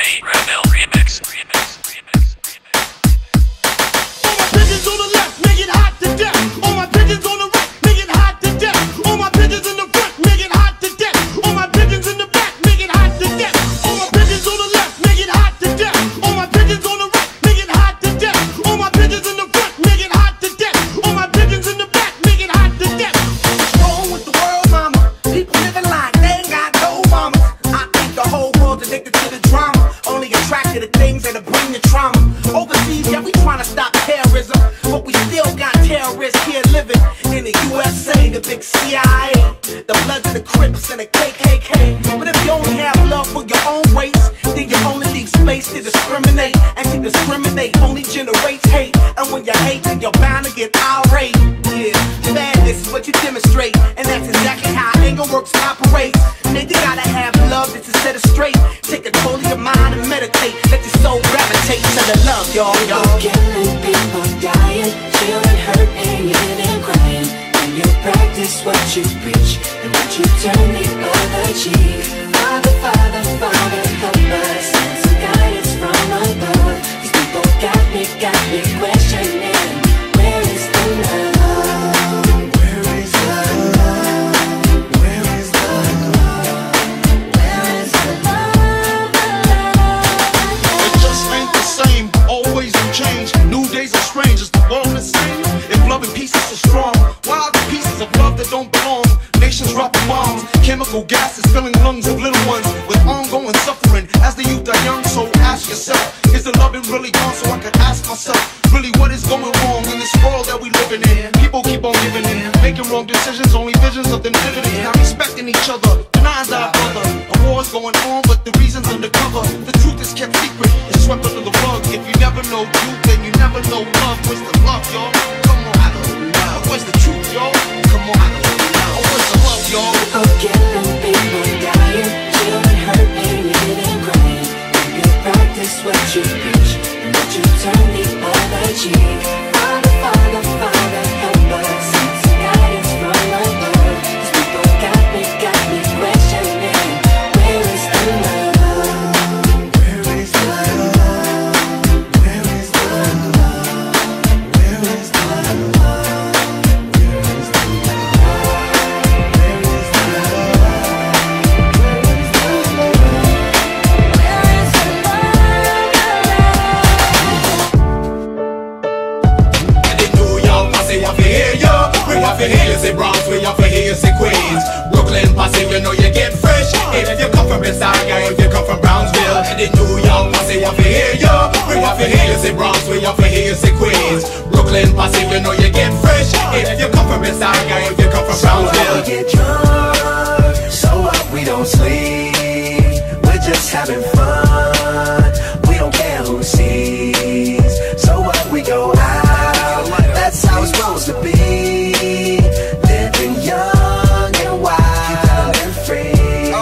DK Rebel Remix. All my pigeons on the left, make it hot to death. All my pigeons on the right, make it hot to death. All my pigeons in the front, make it hot to death. All my pigeons in the back, make it hot to death. All my pigeons on the left, make it hot to death. All my pigeons on the right, make it hot to death. All my pigeons in the front, make it hot to death. All my pigeons in the back, make it hot to death. What's wrong with the world, mama? People living like they ain't got no mama. I think the whole world's addicted to the drama, only attracted to things that'll bring the trauma. Overseas, yeah, we tryna stop terrorism, but we still got terrorists here living in the USA, the big CIA, the Bloods, the Crips, and the KKK. But if you only have love for your own race, then you only need space to discriminate, and to discriminate only generates hate. And when you hate, then you're bound to get irate. Yeah, madness is what you demonstrate, and that's exactly how anger works and operates. Then you gotta have love that's to set it straight. Take control of your mind and meditate. Let your soul gravitate to the love, y'all. Killing people, dying, children hurt, and you hear them crying. When you practice what you preach, and what you turn the other cheek. Father, Father, Father, help us, send some guidance from above. These people got me questioning, where is the love? Where is the love? Where is the love? Where is the love? It just ain't the same, always in change. New days are strange, is the world the same? If love and peace is so strong, why are the pieces of love that don't belong? Nations dropping bombs, chemical gases filling lungs of little ones with ongoing suffering as the youth are young. So ask yourself, is the loving really gone? So I can ask myself, really what is going wrong in this world that we living in? People keep on giving in, making wrong decisions, only visions of them living in. Not respecting each other, denying thy brother. A war's going on, but the reason's undercover. The truth is kept secret, it's swept under the rug. If you never know truth, then you never know love. Where's the love, y'all? Come on, I don't know. Where's the truth, y'all? Come on, I don't know. Where's the love, y'all? People killing, people dying, children hurt, and you hear them crying. When you practice what you preach, and what you turn the other cheek. Father, Father, Father, help us, send some guidance from above. These people got me questioning, where is the love? Where is the love? Where is the love? Where is the love? Where is the love? Where is the love? Where is the love? And in New York, posse, I fi hear you. We have to hear you say Bronx, we have to hear you say Queens. Brooklyn, posse, you know you get fresh. If you come from Messiah, if you come from Brownsville. And in New York, posse, I fi hear you. We have to hear you say Bronx, we have to hear you say Queens. Brooklyn, posse, you know you get fresh. If you come from Messiah, if you come from Brownsville. We get drunk, so what? We don't sleep. We're just having fun. We don't care who sees. So what? We go out. That's how it's supposed to be. Living young and wild and free.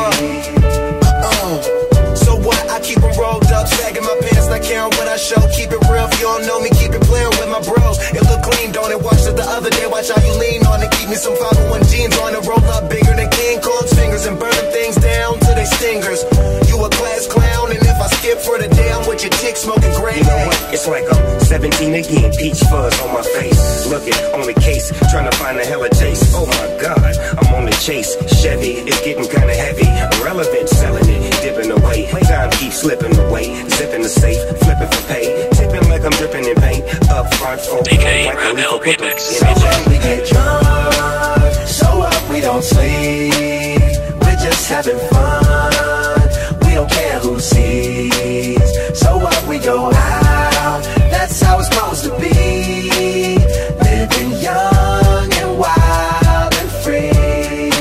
So what? I keep them rolled up, sagging my pants, not caring what I show. Keep it real, if you don't know me, keep it playing with my bros. It look clean, don't it? Watched it the other day, watch how you lean on it. Keep me some 501 jeans on it, roll up bigger than King Kong's fingers and burn things down to they stingers. You a class clown, and if I skip for the day, I'm with your chick smoking gray. You know what? It's like I'm 17 again, peach fuzz on my face. Looking on the case, trying to find a hella taste. Oh my God, I'm on the chase. Chevy, it's getting kinda heavy. Irrelevant, selling it, dipping away. Time keeps slipping away. Zipping the safe, flipping for pay. Tipping like I'm dripping in paint. Up front, for DK Rebel Remix. We get drunk, so what? We don't sleep. We're just having fun. We don't care who sees. So what? We go out. That's how it's supposed to be. Living young and wild and free.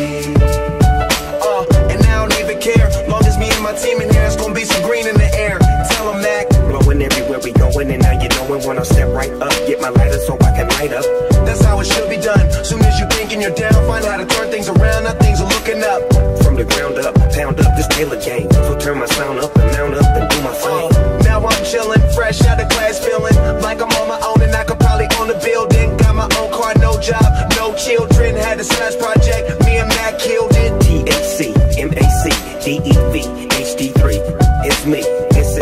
And I don't even care. Long as me and my team in here, it's gonna be some green in the air. Tell them that. Blowing everywhere we going, and now you know it when I step right up. Get my lighter so I can light up. That's how it should be done. Soon as you thinking you're down, find how to turn things around. Now things are looking up. From the ground up, pound up this Taylor game. So turn my sound up and mount up and do my thing. Now I'm chillin', fresh out of class, feeling like I'm on my own and I could probably own the building. Got my own car, no job, no children. Had a science project, me and Matt killed it. THC, MAC, DEV, HD3. It's me, it's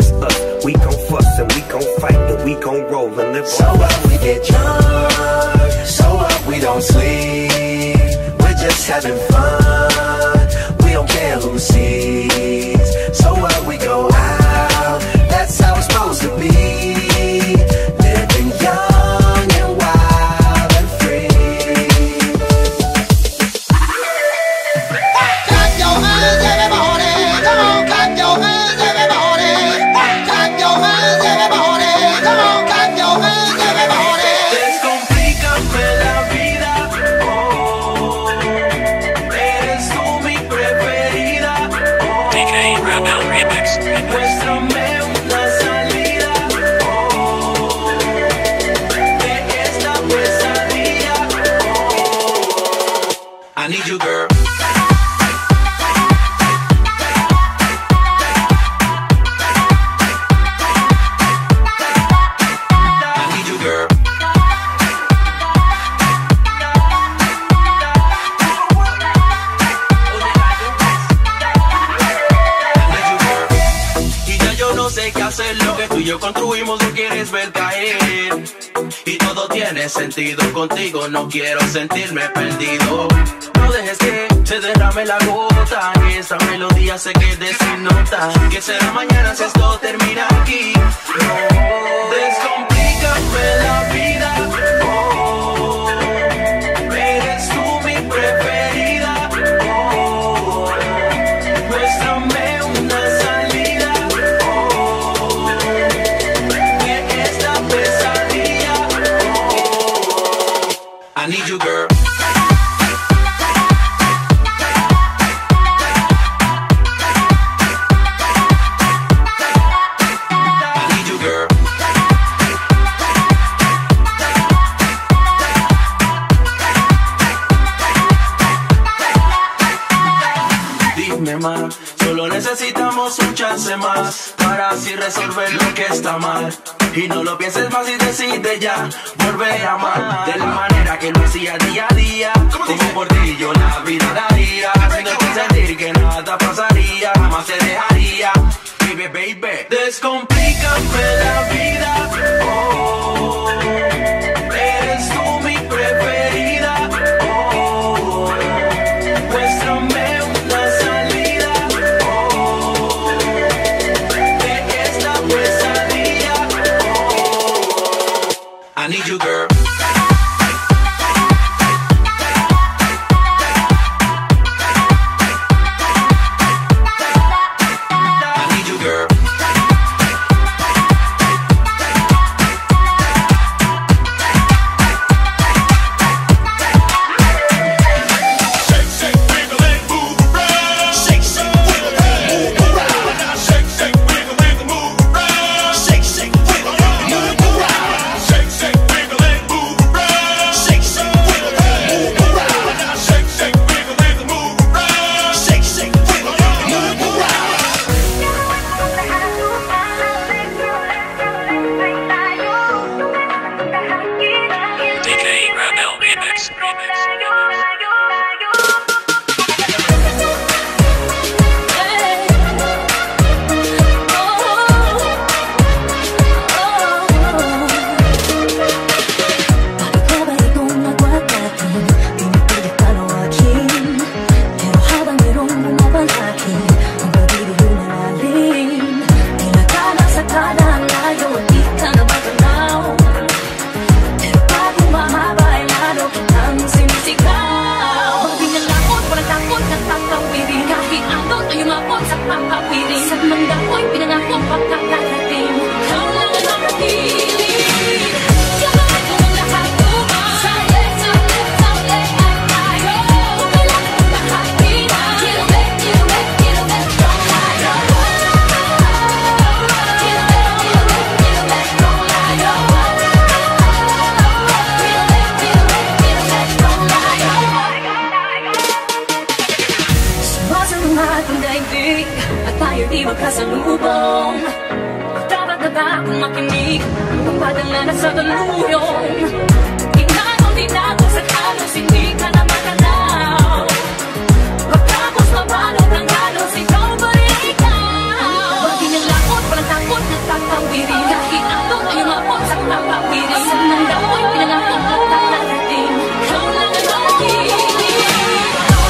having fun. We don't care who sees. So what, we go out, that's how it's supposed to be. Living young and wild and free. Clap your hands, everybody. Come on, clap your hands, everybody. Clap your hands, everybody. Come on, clap your hands, everybody. Descomplícame la vida, oh. Eres tú mi preferida, oh. DK Rebel Remix. Muéstrame una salida, oh, de esta pesadilla, oh. I need you, girl. I need you, girl. Y ya yo no sé qué hacer, lo que tú y yo construimos no quieres ver caer. Y todo tiene sentido contigo, no quiero sentirme perdido. No dejes que se derrame la gota, que esta melodía se quede sin nota. Que será mañana si esto termina aquí. No, descomplícame la vida, oh. Eres tú mi preferida, oh. Muéstrame una salida, oh, de esta pesadilla, oh. I need you, girl. I need you, girl. Dime más, solo necesitamos un chance más para así resolver lo que está mal. Y no lo pienses más y decide ya volver a amar de la manera que lo hacía día a día. Como por ti yo la vida daría, haciéndote sentir que nada pasaría, jamás se dejaría. Baby, baby, descomplícame la vida, oh. Eres tú mi preferida, oh. Muéstrame una salida, oh, de esta pesadilla, oh. I need you, girl. I need you, girl. Shake, shake, wiggle and move around. Shake, shake, wiggle and move around. Now shake, shake, wiggle and move around. Shake, shake, wiggle and move around. Shake, shake, wiggle and move around. Shake, shake, wiggle and move around. Now shake, shake, wiggle and move around. Shake, shake, wiggle and move around. DK Rebel Remix. Bakit ba itong nagwat natin? Pinipilit ka lawakin, pero habang mayroong bumaban akin, ang pag-ibig na lalim. Tila ka nasa kanan, layo at di ka na magalaw. Pero pag humahaba ay lalo kitang sinisigaw. Pag-binalakot, walang takot na tatawirin. Kahit ano tayo mapot sa papawirin. Sa mandako'y pinangako pagkakarating. Ikaw lang ang makiling. Gagawin ko ng lahat upang sali, sali, sali at tayo. Kailangan kong bahagiin. Kilobet, kilobet, kilobet, don't layo. Kilobet, kilobet, kilobet, don't layo. Kilobet, kilobet, kilobet, don't layo. Sumasalungat ang daigdig at tayo di magkasalubong. Dapat na ba akong makinig kung padala na sa daluyong? Ginagaw din ako sa halos, hindi ka na makalaw. Pagkapos mabalot ng halos, ikaw ba rin ikaw? Huwag dinalakot, walang takot na tatawirin. Kahit ano tayo mapot sa papawirin. Sa mandako'y pinangako pagkakarating. Ikaw lang ang makilig.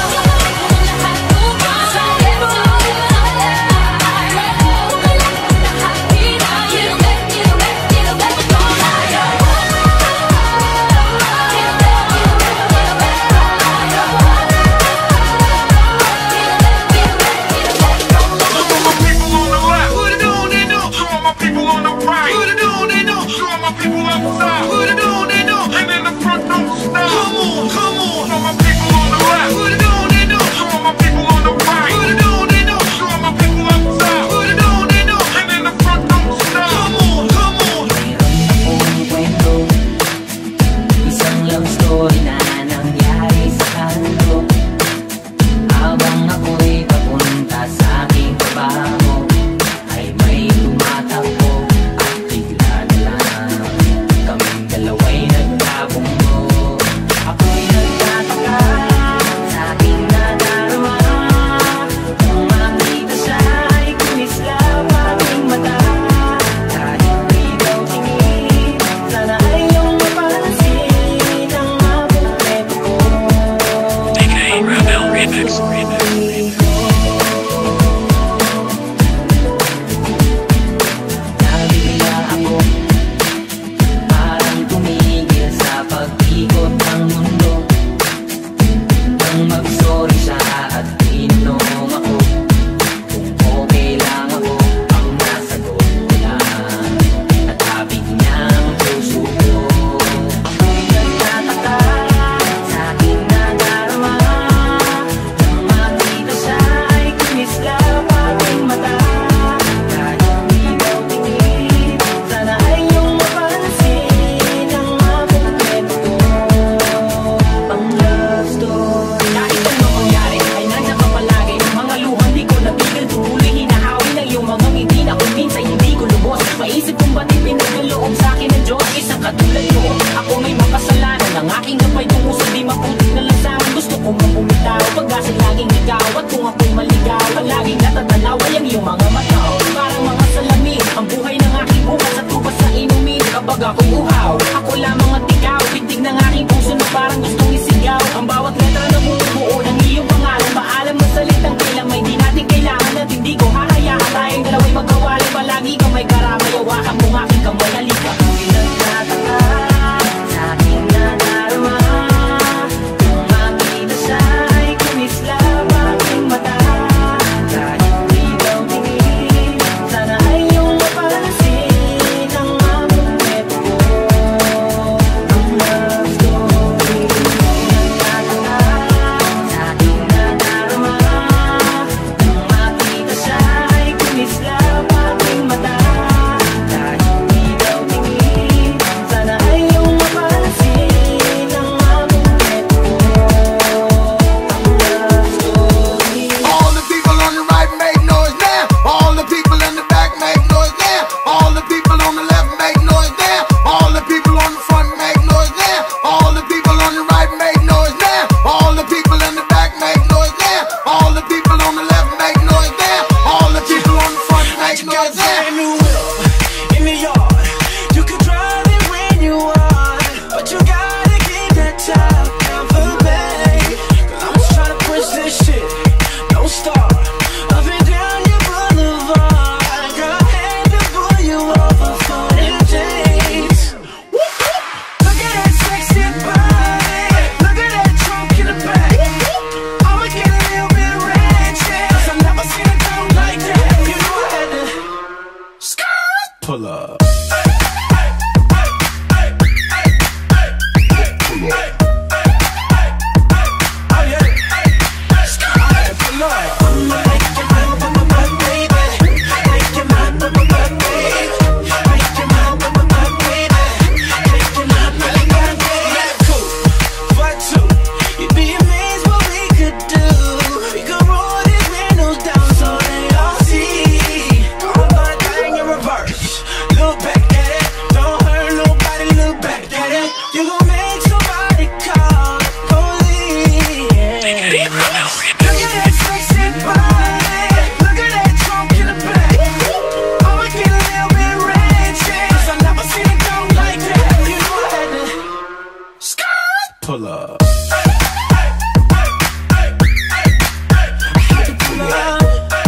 natatanaway ang iyong mga mata. Parang mga salamin, ang buhay ng aking bukas at ubas na inumin kapag ako'y uhaw. Ako lamang at ikaw, pintig ng aking puso na parang gustong isigaw. Ang bawat letra na bumubuo ng iyong pangalan. Paalam mo salitang kailang may di natin kailangan. At hindi ko hahayaan tayong dalawa'y magkawali. Palagi ka may karamay, hawakan mo aking kamay. Halika kami nagtataka sa aking nadarama. Kung makita siya'y kumislap aking mata. Kahit di daw tingin, sana ay iyong mapansin ang aming kwento. Ang love story. Nagtataka sa aking nadarama. Kung makita siya'y kumislap aking mata. Kahit di daw tingin, sana ay iyong mapansin ang aming kwento. Ang love story. All the people on the right make noise now. All the people in the back make noise now. All the people on the left make noise now. All the people on the front make noise now. All the people on the right make noise now. All the people in the back make noise now. All the people on the left make noise now. All the people on the front make noise now. Brand new whip in the yard. You can drive it when you want, but you gotta keep that top down for the bay. 'Cause I'm just trying to push this shit, don't stop. Up and down your boulevard, girl, I had to pull you over for them chains. Look at that sexy body, look at that trunk in the back. I'ma get a little bit ratchet, 'cause I've never seen a girl like that. You know I had to pull up. You gon' make somebody call the police. DK Ramel Remix. Look at that sexy body, look at that trunk in the back. I'ma get a little bit ratchet, 'cause I've never seen a girl like that. You know I had to pull up. Pull up.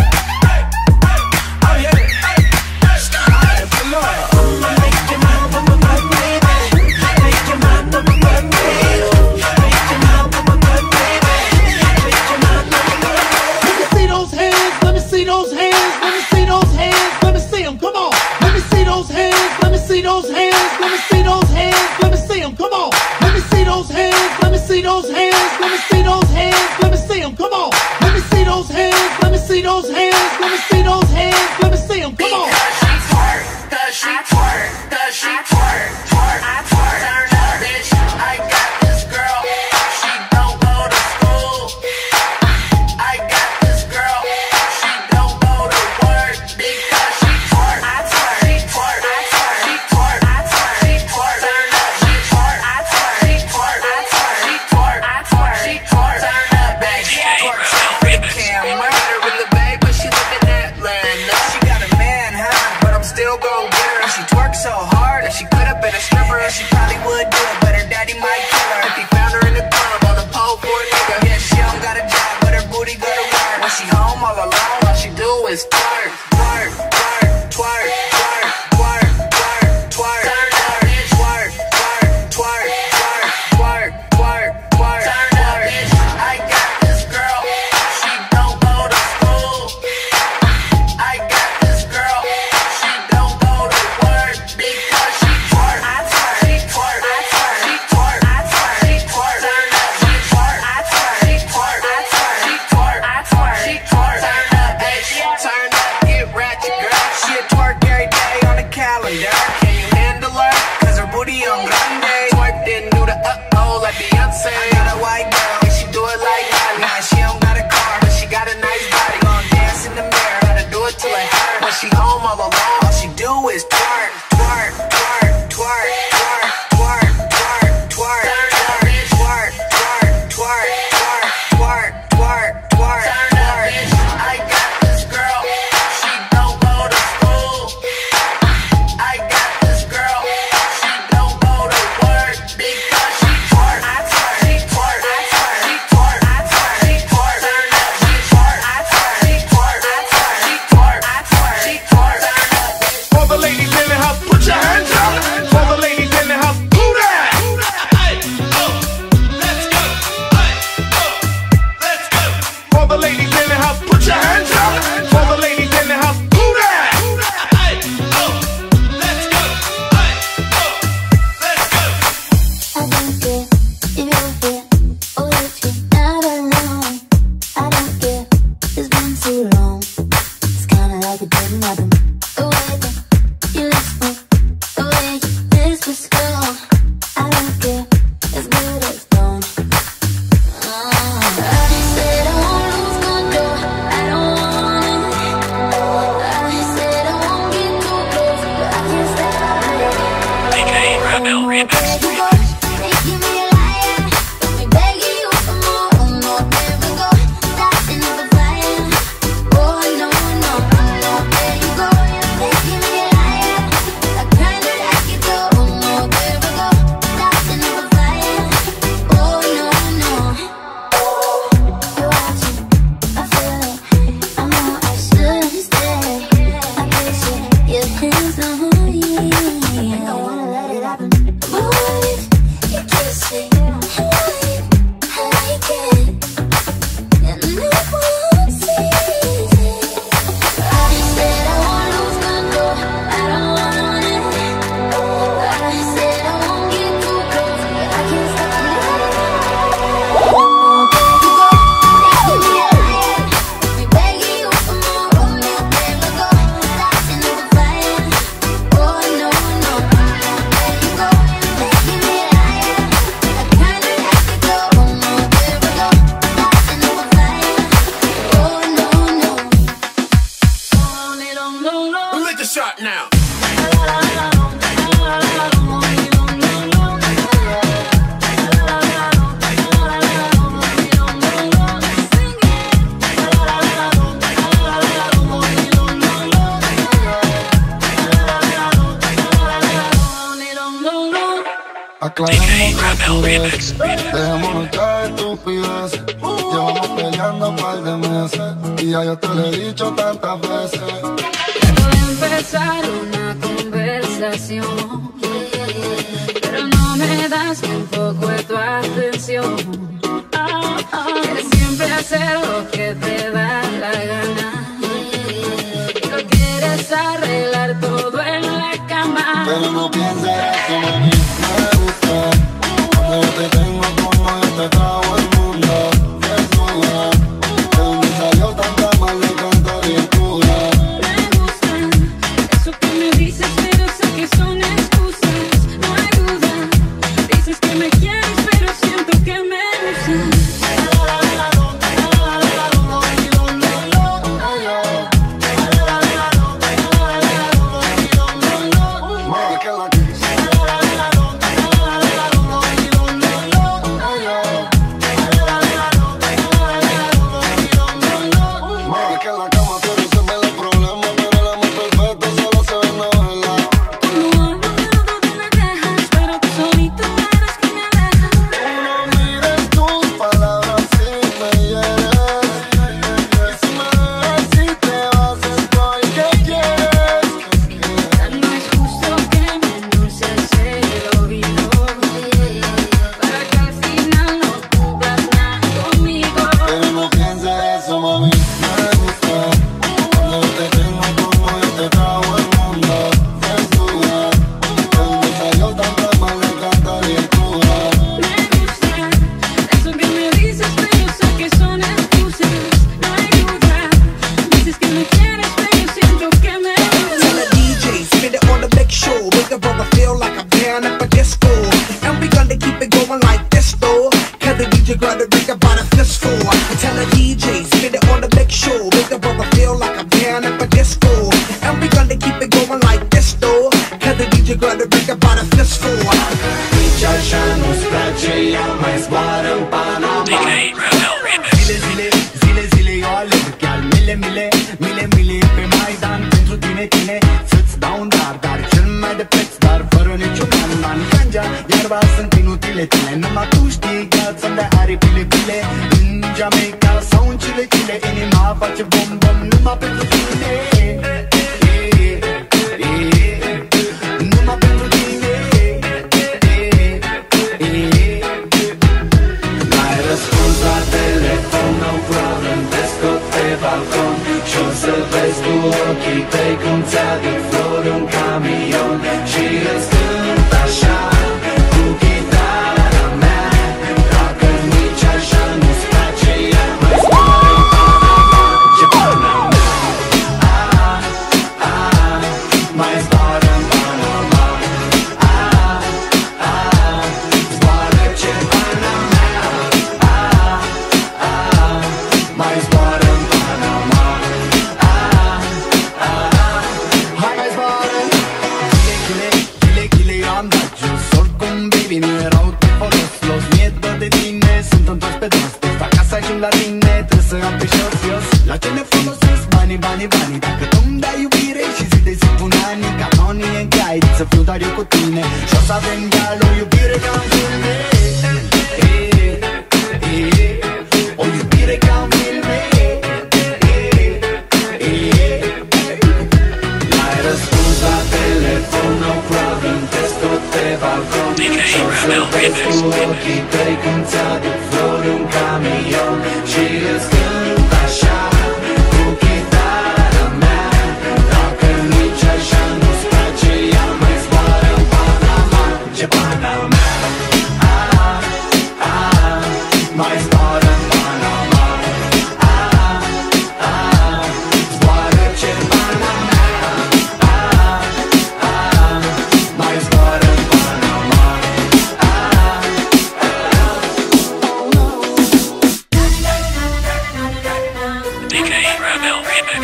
Oh yeah. Pull up. Make your mouth up, baby. Make your mouth up, baby. Make your mouth up, baby. Make your mouth up. Let me see those hands, let me see those hands, let me see those hands, let me see them, come on. Let me see those hands, let me see those hands, let me see those hands, let me see them, come on. Let me see those hands, let me see those hands, let me see those hands, let me see them, come on. Let me see those hands, let me see those hands, let me see those hands, let me see them, come on. Does she twerk? Does she twerk? Twerk, I twerk. Turn up, bitch. I got this girl. She don't go to school. I got this girl. She don't go to work because she twerk. I twerk. She twerk. I twerk. She twerk. I twerk. She twerk. Turn up. She twerk. I twerk. She twerk. I twerk. She twerk. I twerk. She twerk. Turn up, baby. DK Twerk. Ramel Remix. Can't murder in the bag, but she living that land. She got a man, huh? But I'm still gon' get her. She twerks so hard that she could have been a stripper, and she probably would do it, but her daddy might kill her if he found her in the club on the pole for a nigga. Yeah, she don't got a job, but her booty go to work. When she home all alone, all she do is twerk, twerk, twerk, twerk, twerk, twerk, twerk, twerk. Turn up, bitch. Twerk, twerk, twerk, twerk, twerk, twerk, twerk. Turn up, bitch. I got this girl. She don't go to school. I got this girl. She don't go to work because she twerk. I twerk. She twerk. I twerk. She twerk. I twerk. She twerk. Turn up. She twerk. I twerk. She twerk. I twerk. She twerk. I twerk. She twerk. Turn up, bitch. Turn up. Get ratchet, girl. She a twerk every Rebel Remix. DK Rebel Remix. Dejémonos ya de estupideces. Llevamos peleando un par de meses y ya yo te lo he dicho tantas veces. Voy a empezar una conversación, pero no me das ni un poco de tu atención. Quieres siempre hacer lo que te da la gana y lo quieres arreglar todo en la cama. Pero no pienses eso, mami. Cuando yo te tengo como yo te trago el mundo, desnuda. De donde salió tanta maldad, tanta ricura. Me gusta eso que me dices, pero sé que son excusas. No hay duda, dices que me quieres, pero siento que me usas. DK Rebel Remix. Zile eu aleg chiar mile pe Maidan pentru tine să-ți dau un dar cel mai de preț, dar fără niciun ban. Ganja, iarba sunt inutile tine, numai tu știi gheața de aripile în Jamaica sau în Chile, inima face bom numai pentru tine. Numai pentru tine. N-ai răspuns la telefon, no problem, te scot pe balcon și o să vezi cu ochii tăi cum ți-aduc flori un camion și îți cânt așa cu chitara mea. Dacă nici așa nu-ți place, ea mai zboară în Panama, ce Panama. Mai zboară în Panama. Zboară ce Panama. Mai zboară în Panama. Hai mai zboară. 가끔 다유비래 시시대 스푼하니 가만히 가이드서 flodario cotine Cosa vengallo 유비래 감실래 Oh 유비래 감실래 Light scusa telefono problem testo te balcon Social Facebook occhi dei contati fuori un camion She is good așa cu chitara mea Dacă nici așa nu-ți place ea mai zboară în Panama Ce Panama mai zboară în Panama zboară ce Panama mai zboară în Panama DK Ramel Remix.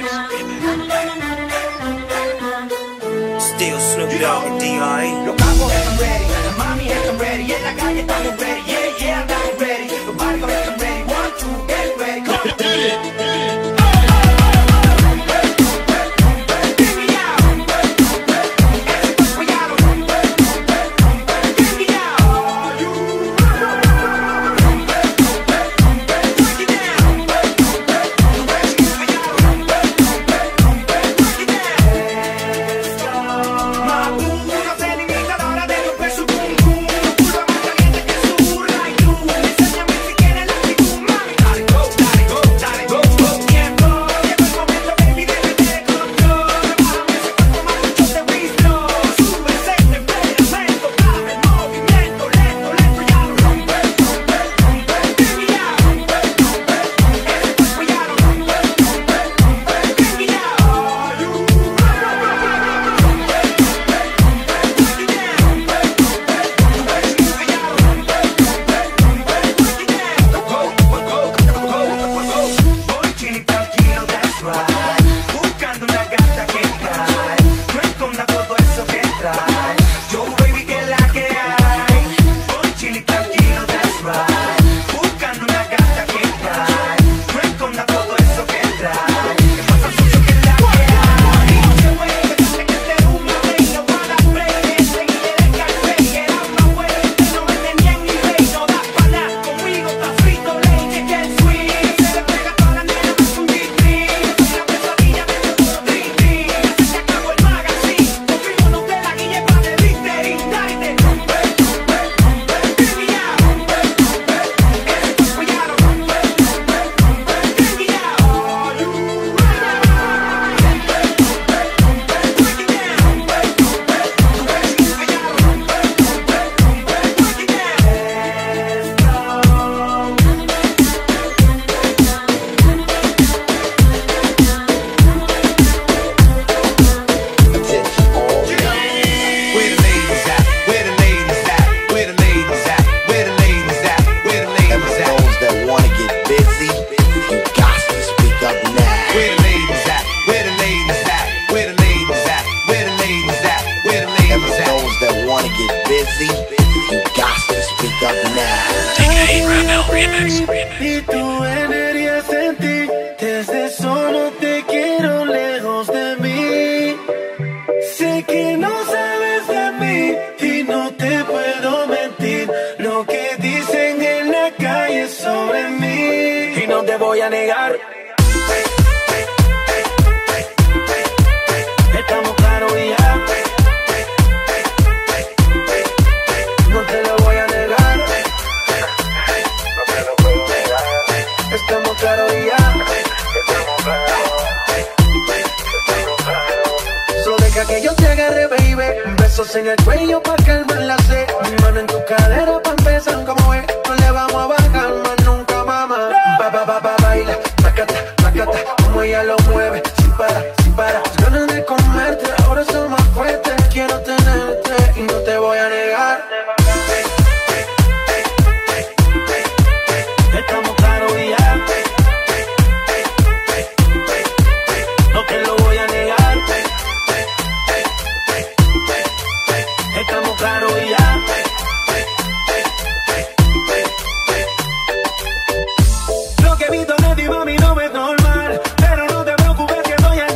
Still Snoop Dogg and D.R.E. Los capos están ready, las mami están ready, y en la calle estamos ready, yeah, yeah, estamos ready. Los barcos están ready, 1, 2, get ready, come on. Y tu energía sentí, desde solo te quiero lejos de mí. Sé que no sabes de mí y no te puedo mentir. Lo que dicen en la calle sobre mí y no te voy a negar. Estamos claros y ya. No te lo voy a negar. Estamos claros y ya. Solo deja que yo te agarre, baby. Besos en el cuello pa' calmar la sed. Mi mano en tu cadera pa' empezar, como es. No le vamos a bajar más nunca, mamá. Baila, macata, macata. Como ella lo mueve, sin parar, sin parar. Las ganas de comerte, ahora son más fuertes. Quiero tenerte y no te voy a negar. Estamos claros y ya. No te lo voy a negar. Estamos claros y ya. Lo que he visto de ti, mami, no es normal. Pero no te preocupes que estoy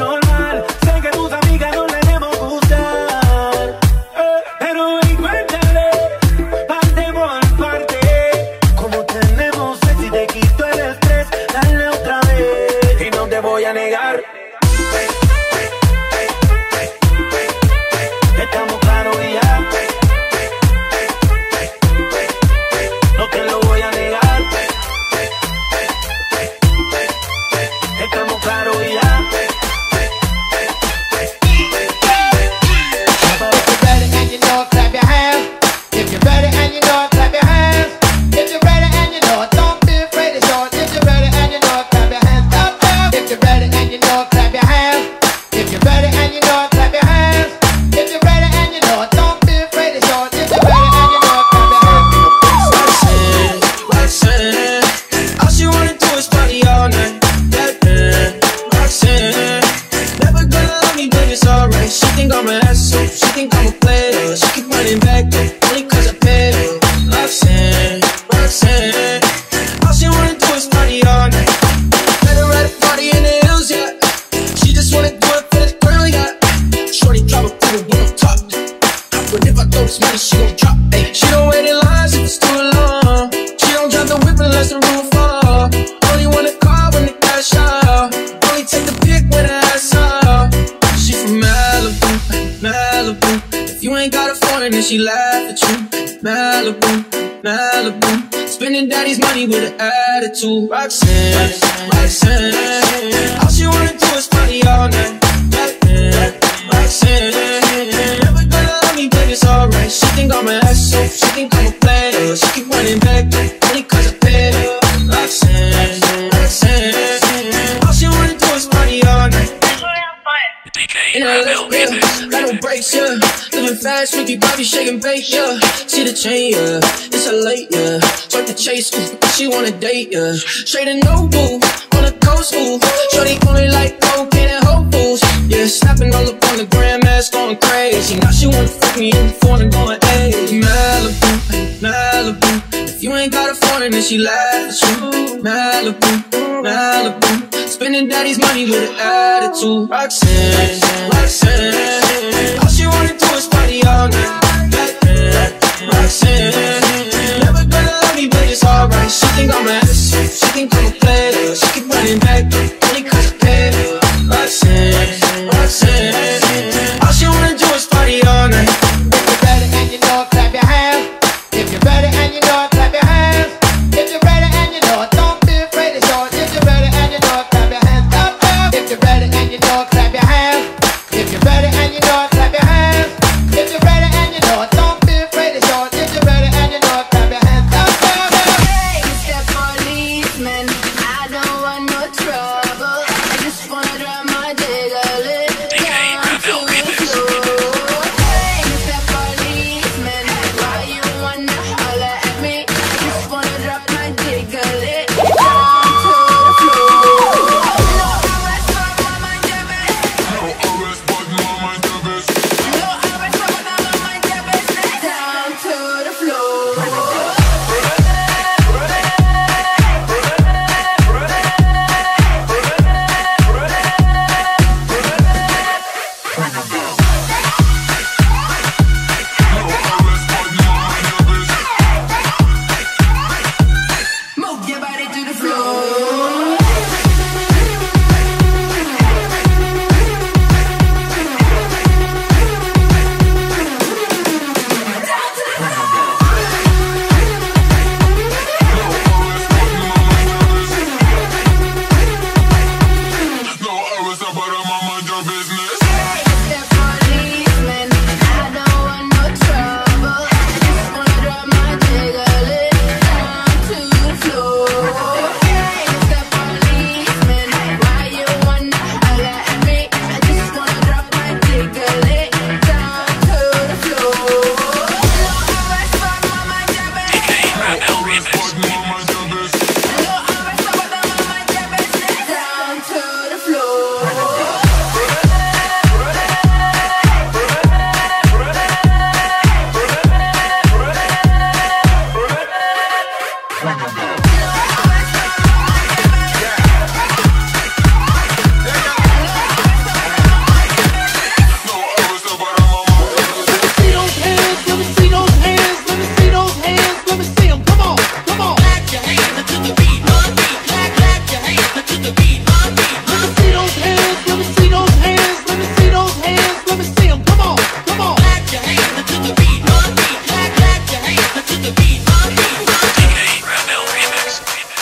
my ass up, she think I'm a player. She keep running back only cause I paid her. Roxanne, Roxanne, all she wanna do is party all night. Let her at a party in the hills, yeah. She just wanna do it for the thrill, yeah. Shorty drop a pool when I'm top. But if I throw this money, she gon' drop. Ay, she don't wait in lines if it's too long. She don't drive the whip unless the roof fall. Only wanna call when the cash out. Only take the pic when the ass out. She from Malibu, Malibu. If you ain't got a phone, then she laugh at you. Malibu, Malibu. Spending daddy's money with an attitude. Roxanne, Roxanne, all she wanna do is party all night. Roxanne, never gonna let me, but it's alright. She think I'm an asshole, she think I'm a player. She keep running back only cause I paid her. Roxanne, Roxanne, all she wanna do is party all night. In her left ear, got no brakes, yeah. Living fast, Ricky Bobby shaking bait, yeah. See the chain, yeah. It's a late, yeah. Start the chase, ooh, she wanna date, yeah. Straight and no boo, on the coast, ooh. Shorty only like cocaine and Whole Foods, yeah. Snapping all up on the grandmas, going crazy. Now she wanna fuck me in the phone and going, hey. Malibu, Malibu. If you ain't got a phone, then she laugh at you. Malibu, Malibu. Spending daddy's money with an attitude. Roxanne, Roxanne, all she wanna do is party all night. Roxanne, never gonna love me, but it's alright. She think I'm an ass, she think I'm a player. She keep running back only cause I paid her. Roxanne, Roxanne, all she wanna do is party all night. If you're ready and you know it, clap your hands. If you're ready and you know it, clap your hands. If you're ready and you know it, don't be afraid to show it. If you're ready and you know it, clap your hands up, up. If you're ready and you know it, clap your hands. If you're ready and you know it, clap your hands. If you're ready and you know it, don't be afraid to show it. If you're ready and you know it, clap your hands up, up, up. Hey, Mr. Policeman, I don't want no trouble. I just wanna drive my Diggly down to the floor. Hey, Mr. Policeman, why you wanna holler at me? I just wanna drop my Diggly down to the floor. No arrest for mama Jebes. No arrest for mama Jebes. No arrest for mama Jebes. Down to the floor. Move your body to the floor. No arrest about a mama your business. Mr. Policeman, I don't want no trouble. I just wanna drop my Diggly down to the floor. Hey, Mr. Policeman, why you wanna holler at me? I just wanna drop my Diggly down to the floor. No arrest for mama Jebes. No arrest for mama your business. No arrest for mama Jebes. Down to the floor. No arrest about a mama. See those hands, let me see those hands, let me see those hands, let me see them. Come on, come on. Clap your hands to the beat, clap, clap your hands to the beat, Let me see those hands, let me see those hands, let me see those hands, let me see them. Come on, come on. Clap your hands to the beat, clap, clap your hands to the beat, Rebel Remix.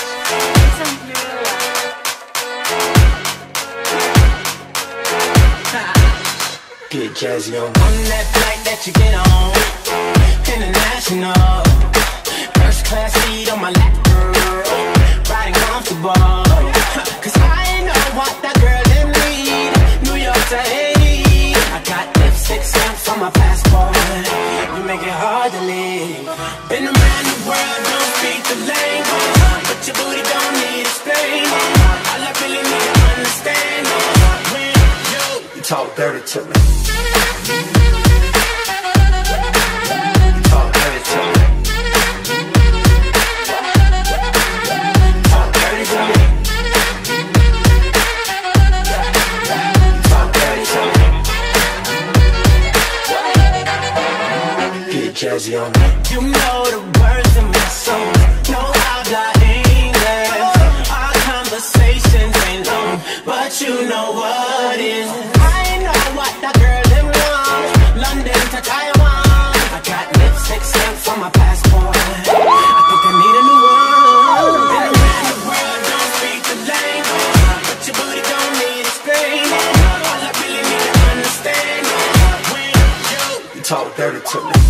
Get jazzy on. On that flight that you get on, international, first class seat on my lap, girl, riding comfortable. Cause I know what that girl in need, New York to Haiti. I got lipstick stamps on my passport, you make it hard to leave. Been around the world, don't speak the language, but your booty don't need explaining. All I really need to understand is when you Talk dirty to me. Jazzy on me. You know the words in my song. No habla English. Our conversations ain't long, but you know what is. I know what the girl them want. London to Taiwan. I got lipstick stamps on my passport. I think I need a new one. Been around the world, don't speak the language, but your booty don't need explaining. All I really need to understand is when you talk dirty to me.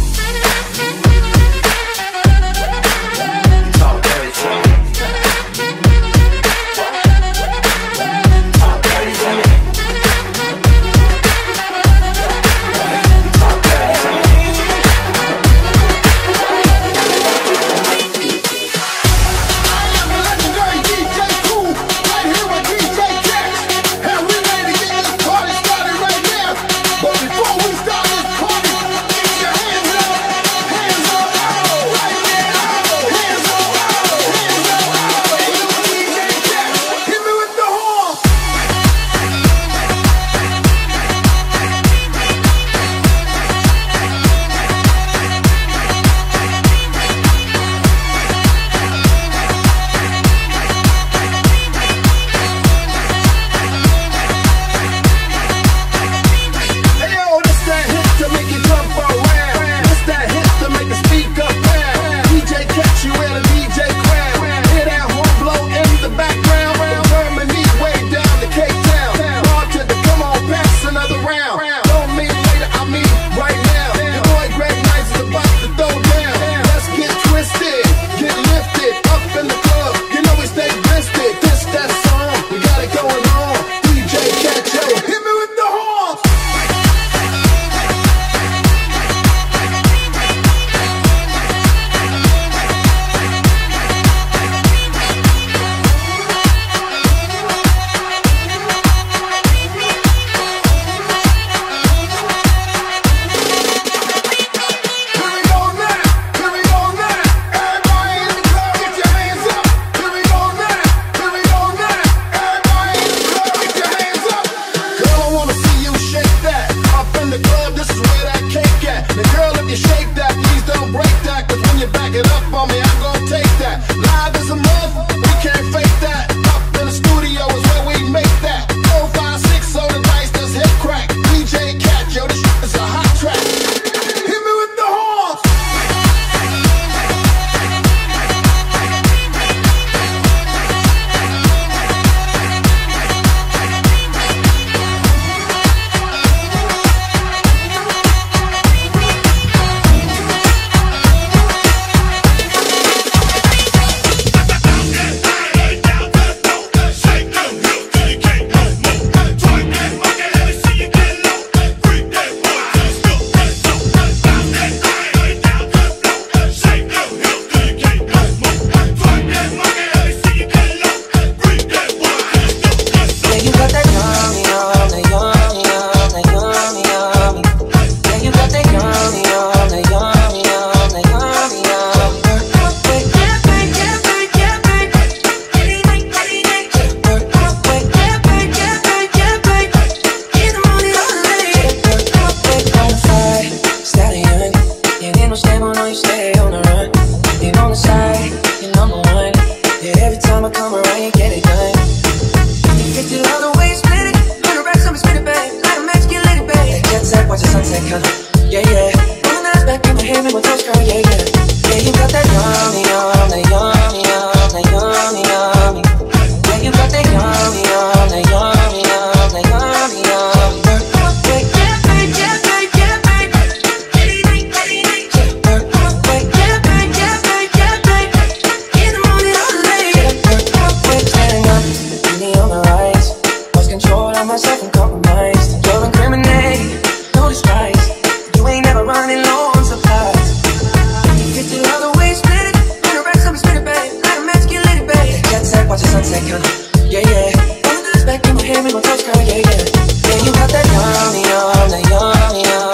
Yeah, yeah. All of this back in my head, make my toes curl, yeah, yeah. Yeah, you got that yummy, yum, that yummy, yum.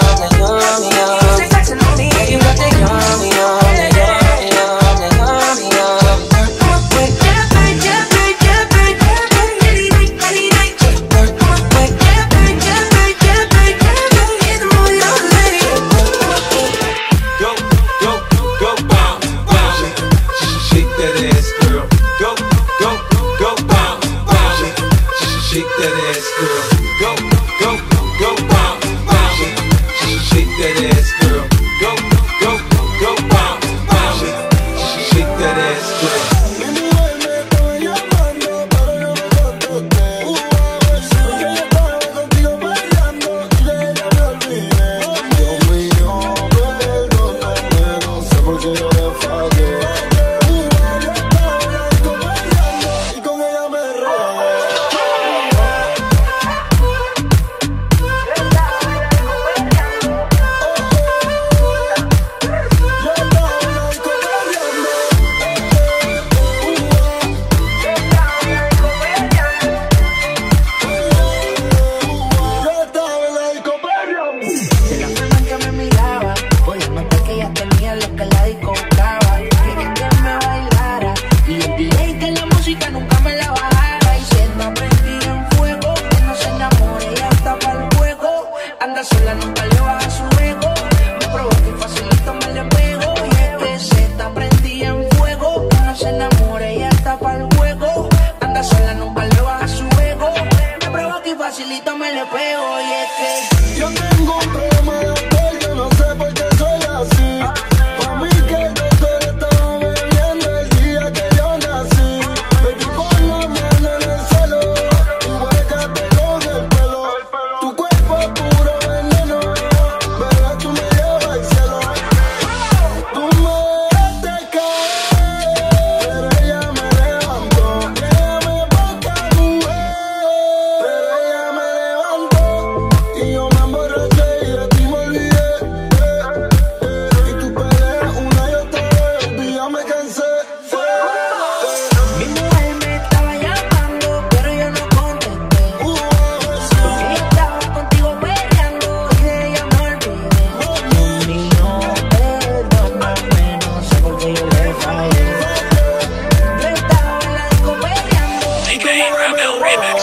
pego y es que yo tengo un problema de alcohol, yo no sé por qué soy así. Pa' mí que el doctor estaba bebiendo el día que yo nací. Baby, pon la mano en el suelo y huélgate con el pelo. Tu cuerpo es puro veneno, bebé, tú me llevas al cielo. Tú me dejaste caer, pero ella me levantó. Déjame poca mujer, pero ella me levantó. Y yo me emborraché y de ti me olvidé. Y tú peleas una y otra vez, y ya me cansé. mi mujer me estaba llamando, pero yo no contesté. Porque yo estaba contigo peleando y de ella me olvidé. Mío, perdóname, no sé por qué yo le fallé. Yo estaba en la disco peleando. AKA Rebel Remix.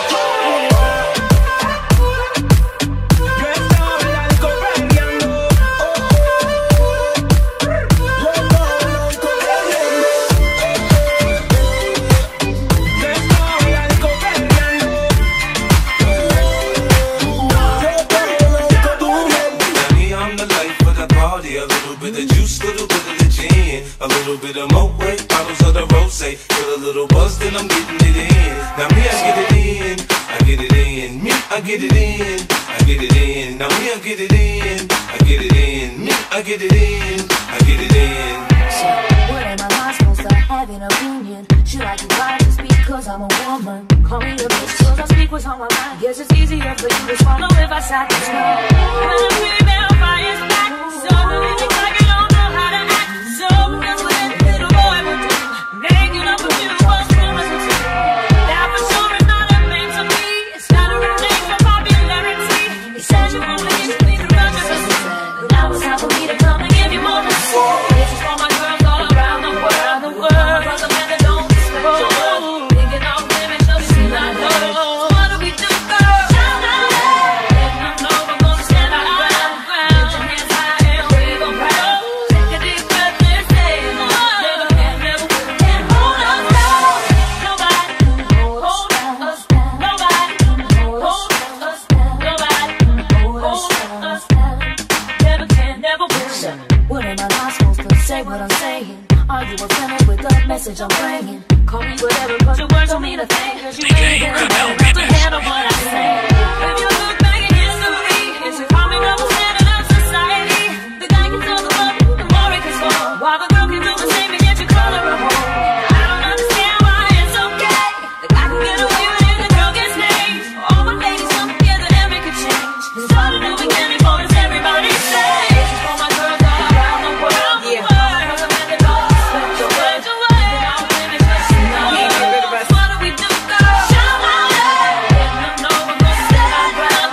Honey, I'm the life of the party. A little bit of juice, little bit of the gin, a little bit of Moet, bottles of the rosé. Feel a little buzz, then I'm getting it in. Now me, I get it in, I get it in. Me, I get it in, I get it in. Now me, I get it in, I get it in. Me, I get it in, I get it in. What am I not supposed to have an opinion? Should I be right to speak cause I'm a woman? Call me a bitch cause I speak what's on my mind. Guess it's easier for you to swallow if I sat this way. When the female fire's back, so it looks like you don't know how to act. So that's what that little boy would do. Making up a few false promises. That for sure is not a man to me. It's not a real name for popularity. He said you only used to be the run of us. But now it's time for me to come and give you more than this is for my girls all around the world, the world. For the men that don't respect your love. Thinking of women, so you see my love. What do we do, girl? Shout out, letting them know we're gonna stand our ground. Put your hands high and wave them proud. Take a deep breath and say, never can, never can hold us down. Nobody can hold us down. Nobody can hold us down. Nobody can hold us down. Never can, never will. What am I not supposed to say what I'm saying? Are you offended with the message I'm bringing? Call me whatever, cause your words don't mean a thing. Cause you ain't there to handle what I say. If you look back in history, it's a common double standard of society. The guy can tell the love, the more it can fall. While the girl can do the same and yet you call her a whore. I don't understand why it's okay. The guy can get away with it and the girl gets named. All the ladies come together and make a change. Start a new beginning for us, everybody say. This is for my girls all around the world, the world. For the men that don't respect your words, your way. Now women just know. What do we do, girl? Shout out, letting them know we're gonna stand our ground.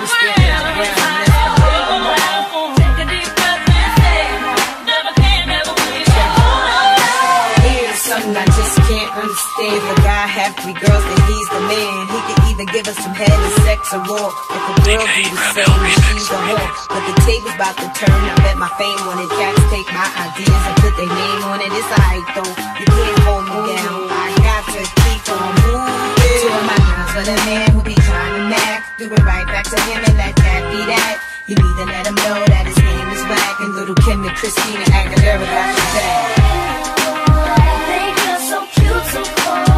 Take a deep breath and say, never can, never will. Here's something I just can't understand. The guy have 3 girls, then he's the man. He can either give us some head and sex or war. If the girl do the same, she's a whore. But the table's about to turn. I bet my fame wanted cats take my ideas and put their name on it. It's alright though, you can't hold me down. I got to keep on moving. To my girls for the man who be trying to knack. Do it right back to him and let that be that. You need to let him know that his name is Whack. And little Kim and Christina Aguilera got your back. I think you're so cute, so cold.